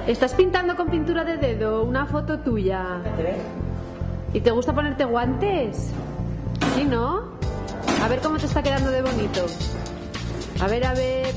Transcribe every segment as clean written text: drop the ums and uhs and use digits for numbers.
¿Estás pintando con pintura de dedo una foto tuya? ¿Y te gusta ponerte guantes? ¿Sí, no? A ver cómo te está quedando de bonito. A ver, a ver.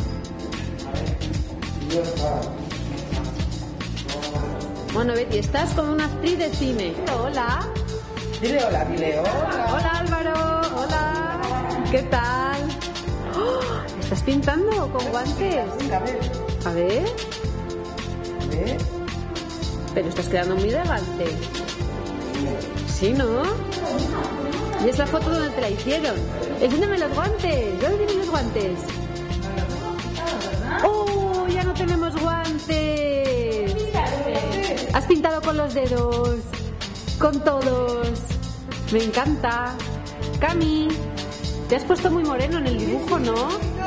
Bueno, Betty, estás como una actriz de cine. Hola. Dile hola, dile hola. Hola, Álvaro. Hola. ¿Qué tal? ¡Oh! ¿Estás pintando con guantes? A ver. A ver. A ver. Pero estás quedando muy elegante. ¿Sí, no? ¿Y esa foto dónde te la hicieron? Enséñame los guantes. ¿Dónde tienen los guantes? ¡Oh! Ya no tenemos guantes. Has pintado con los dedos. Con todos. Me encanta. Cami, te has puesto muy moreno en el dibujo, ¿no?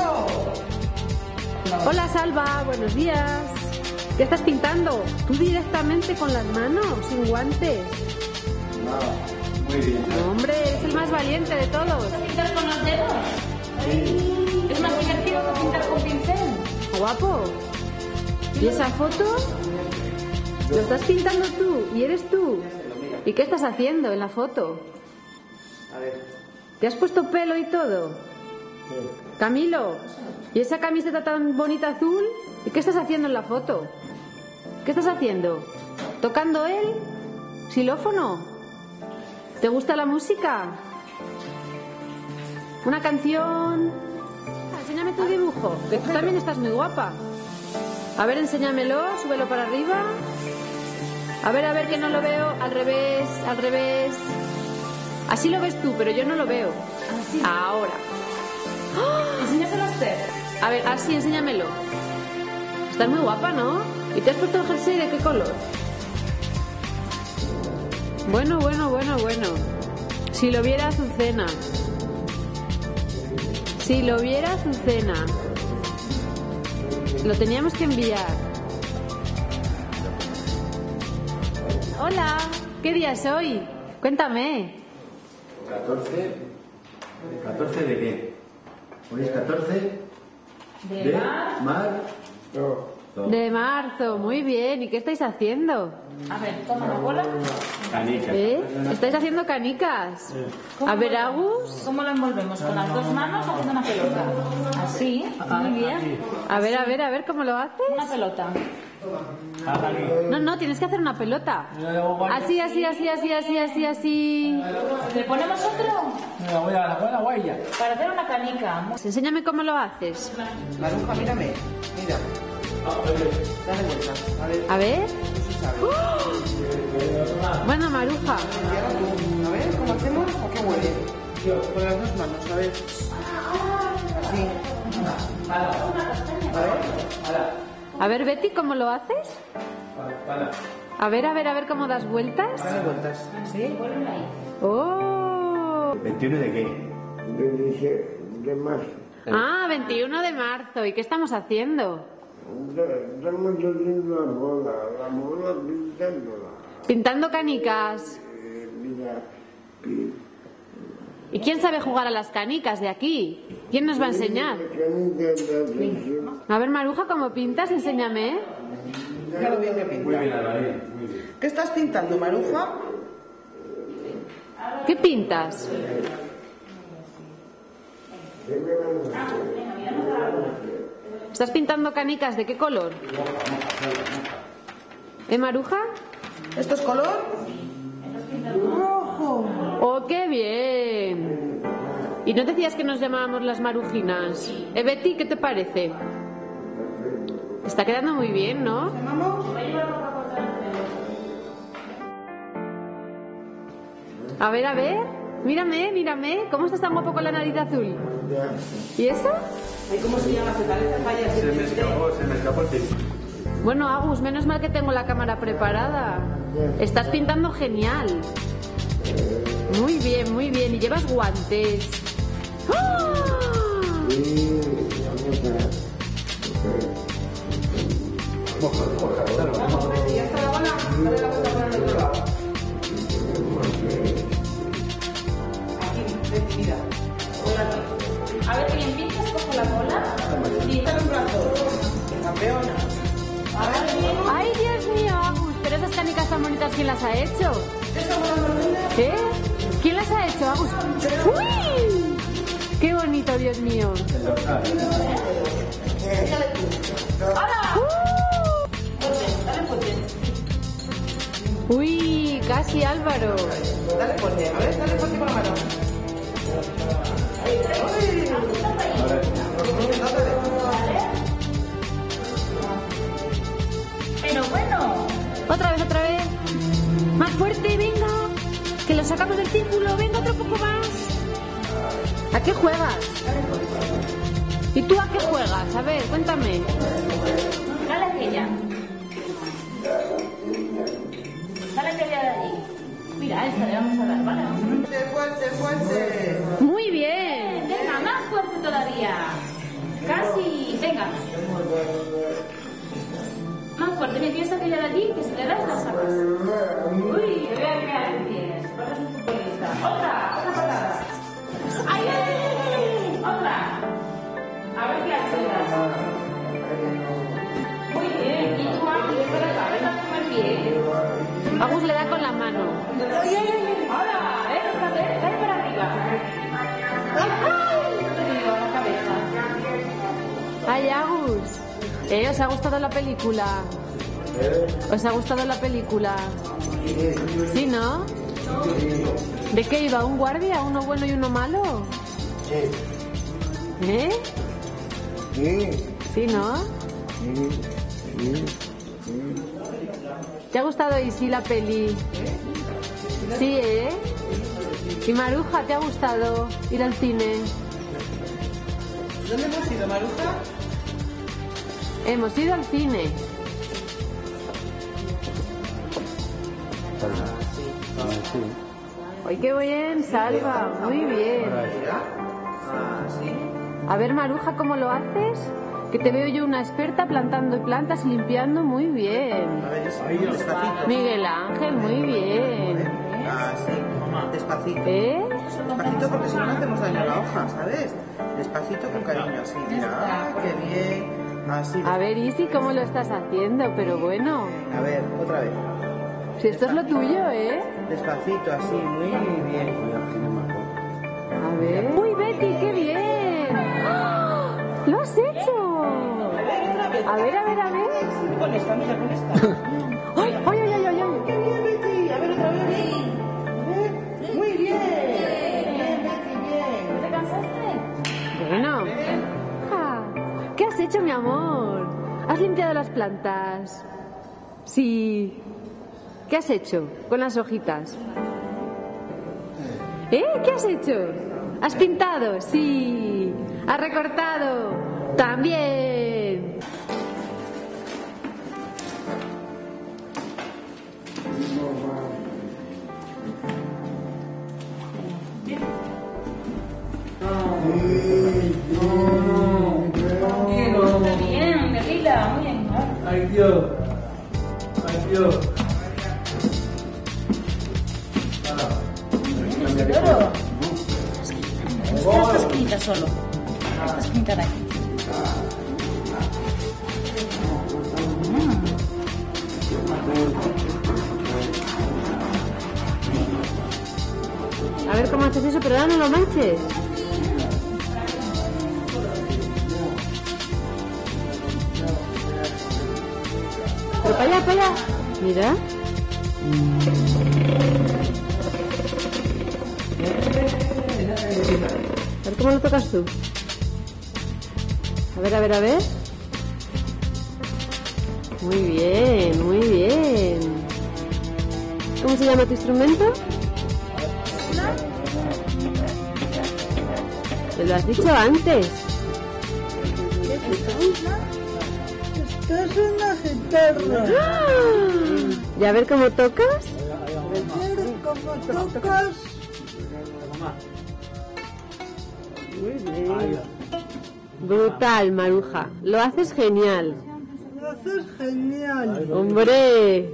Hola, Salva. Buenos días. ¿Qué estás pintando? ¿Tú directamente con las manos, sin guantes? No, muy bien. No, hombre, eres el más valiente de todos. ¿Pintar con los dedos? Sí. Es más divertido que pintar con pincel. Guapo. ¿Y esa foto? Lo estás pintando tú y eres tú. ¿Y qué estás haciendo en la foto? A ver. ¿Te has puesto pelo y todo? Camilo, ¿y esa camiseta tan bonita azul? ¿Y qué estás haciendo en la foto? ¿Qué estás haciendo? ¿Tocando el xilófono? ¿Te gusta la música? ¿Una canción? Enséñame tu dibujo, que tú también estás muy guapa. A ver, enséñamelo, súbelo para arriba. A ver, que no lo veo. Al revés, al revés. Así lo ves tú, pero yo no lo veo. Así. Ahora. Enséñaselo a Esther. A ver, así, enséñamelo. Estás muy guapa, ¿no? ¿Y te has puesto el jersey de qué color? Bueno. Si lo viera Azucena. Si lo viera Azucena. Lo teníamos que enviar. Hola, ¿qué día es hoy? Cuéntame. 14. ¿14 de qué? Hoy es 14 de marzo. De marzo, muy bien. ¿Y qué estáis haciendo? A ver, toma la bola. Canicas. ¿Estáis haciendo canicas? A ver, Agus. ¿Cómo lo envolvemos? ¿Con las dos manos o haciendo una pelota? Así, muy bien. A ver, ¿cómo lo haces? Una pelota. No, tienes que hacer una pelota. Así. ¿Le ponemos otro? Para hacer una canica. Enséñame cómo lo haces. Maruja, mírame. Mira. Dale vuelta. A ver. Eso sabe. Bueno, Maruja. Y ahora tú. A ver, ¿cómo hacemos? ¿O qué huele? Con las dos manos, a ver. Así. A ver, Betty, ¿cómo lo haces? A ver cómo das vueltas. Dale vueltas. ¿Sí? ¡Oh! ¿21 de qué? De marzo. Ah, 21 de marzo. ¿Y qué estamos haciendo? Estamos haciendo la bola pintándola. Pintando canicas. Mira, ¿Y quién sabe jugar a las canicas de aquí? ¿Quién nos va a enseñar? A ver, Maruja, ¿cómo pintas? Enséñame. Mira lo bien que pinta. ¿Qué estás pintando, Maruja? ¿Qué pintas? ¿Estás pintando canicas de qué color? Maruja? ¿Esto es color? Rojo. ¡Oh, qué bien! ¿Y no decías que nos llamábamos las marujinas? Betty, ¿qué te parece? Está quedando muy bien, ¿no? ¿Llamamos? A ver. Mírame. ¿Cómo estás tan guapo con la nariz azul? ¿Y eso? ¿Cómo se llama? Se parece a Falla. Se me escapó el pincho. Bueno, Agus, menos mal que tengo la cámara preparada. Estás pintando genial. Muy bien. Y llevas guantes. ¡Ah! ¿Ya está la bola? Dale la vuelta por el otro lado. Aquí, mira. A ver, que bien pintas, coge la bola. Y está en un brazo. Campeona. A ver, bien. bolas tan bonitas, ¿quién las ha hecho? ¿Eh? ¿Quién las ha hecho, Agus? ¡Uy! ¡Qué bonito, Dios mío! ¡Uy! Casi, Álvaro. Dale fuerte, a ver, dale fuerte con la mano. Pero bueno. Otra vez. Más fuerte, venga. Que lo sacamos del círculo. Venga, otro poco más. ¿A qué juegas? ¿Y tú a qué juegas? A ver, cuéntame. Dale aquella. Dale aquella de allí. Mira, esta le vamos a dar, ¿vale? Fuerte, fuerte. Muy bien. Venga, más fuerte todavía. Casi. Venga. Más fuerte. Mira, tienes aquella de allí que si le das la sacas. Uy, vea qué tienes. Paras un futbolista. Otra patada. ¡Ay, ay, ay! Otra. A ver qué haces. Muy bien. Y tú aquí, venga, muy bien. Agus le da con la mano. ¡Ay, ay, ay! Ahora, otra vez. Dale para arriba. ¡Ay! La cabeza. Ay, Agus. ¿Os ha gustado la película? ¿Os ha gustado la película? ¿Sí, no? ¿De qué iba? ¿Un guardia? ¿Uno bueno y uno malo? ¿Eh? ¿Sí, no? ¿Te ha gustado, Isi, la peli? Sí, ¿eh? ¿Y Maruja, te ha gustado ir al cine? ¿Dónde hemos ido, Maruja? Hemos ido al cine. ¡Ay, qué bien, Salva! Muy bien. A ver, Maruja, ¿cómo lo haces? Que te veo yo una experta plantando plantas y limpiando. Muy bien. A ver, despacito. Miguel Ángel, muy bien. Así, despacito. ¿Eh? Despacito porque si no, no hacemos daño a la hoja, ¿sabes? Despacito con cariño, así. Mira, qué bien. Así. A ver, Isi, ¿cómo lo estás haciendo? Pero bueno, A ver, otra vez. si esto es lo tuyo, ¿eh? Despacito, así, muy bien. A ver. ¡Uy, Betty, qué bien! ¡Ah! ¡Lo has hecho! A ver. Con esta, mira, con esta. ¡Ay, ay, ay, ay, ay! ¡Qué bien, Betty! A ver, otra vez. A ver. Muy bien. Bien, Betty, bien. ¿Te cansaste? Bueno. Ah, ¿qué has hecho, mi amor? ¿Has limpiado las plantas? Sí. ¿Qué has hecho con las hojitas? ¿Eh? ¿Qué has hecho? ¿Has pintado? Sí. ¿Has recortado? También. Muy bien, de lila, muy bien. ¡Ay, Dios! ¡Ay, Dios! Oro. Esta esquinita solo. Esta esquinita de aquí. A ver cómo haces eso, pero ahora no lo manches. Pero para allá, para allá. Mira. A ver cómo lo tocas tú. A ver, a ver, a ver. Muy bien, muy bien. ¿Cómo se llama tu instrumento? Te lo has dicho antes. Esto es una guitarra. ¡Ah! ¿Y a ver cómo tocas? ¿Cómo tocas? Muy bien. Brutal, Maruja. Lo haces genial. Lo haces genial. ¡Hombre!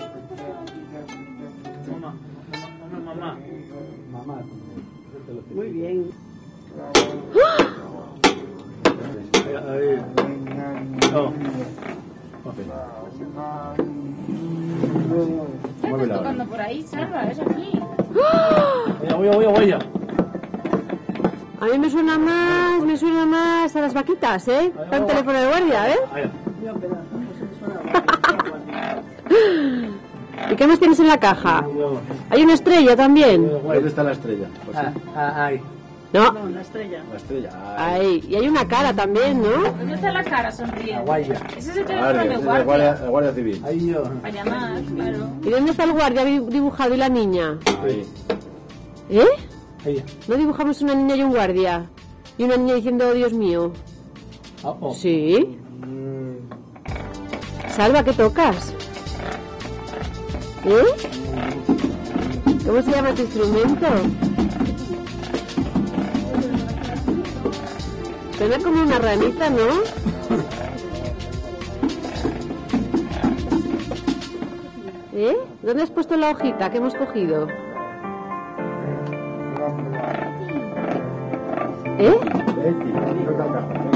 Muy bien. Ahí. Oh. pena. Estás tocando por ahí, Salva, es aquí. Voy ya. A mí me suena más a las vaquitas, ¿eh? Está el teléfono de guardia, ¿eh? ¿Y qué más tienes en la caja? Hay una estrella también. ¿Dónde está la estrella? Pues sí. Ahí. No, La estrella. ahí. Y hay una cara también, ¿no? ¿Dónde está la cara sonriendo? Guaya. Ese es el teléfono de El guardia. guardia civil. Ahí yo. Para llamar, claro. ¿Y dónde está el guardia dibujado y la niña? Ahí. ¿Eh? Ahí. ¿No dibujamos una niña y un guardia? Y una niña diciendo, oh, Dios mío. Sí. Salva, ¿qué tocas? ¿Eh? ¿Cómo se llama tu instrumento? Suena como una ranita, ¿no? ¿Eh? ¿Dónde has puesto la hojita que hemos cogido? ¿Eh?